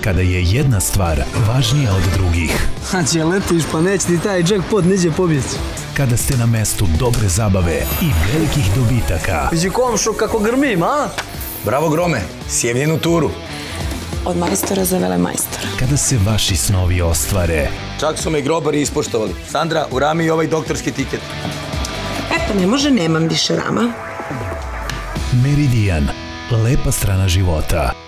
kada je jedna stvar važnija od drugih. Če letiš pa neće ti taj jackpot neđe pobjeći. Kada ste na mestu dobre zabave i velikih dobitaka. Vidi komšo kako grmim, a? Bravo Grome, sjevljenu turu. Od majstora za velemajstora. Kada se vaši snovi ostvare. Čak su me grobari ispoštovali. Sandra, urami i ovaj doktorski tiket. Pa ne može, nemam više rama. Meridian, lepa strana života.